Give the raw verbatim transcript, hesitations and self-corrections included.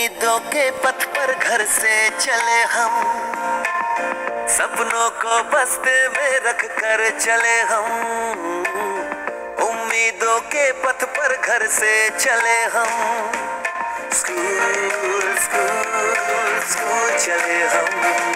उम्मीदों के पथ पर घर से चले हम, सपनों को बस्ते में रख कर चले हम। उम्मीदों के पथ पर घर से चले हम, स्कूल स्कूल स्कूल चले हम।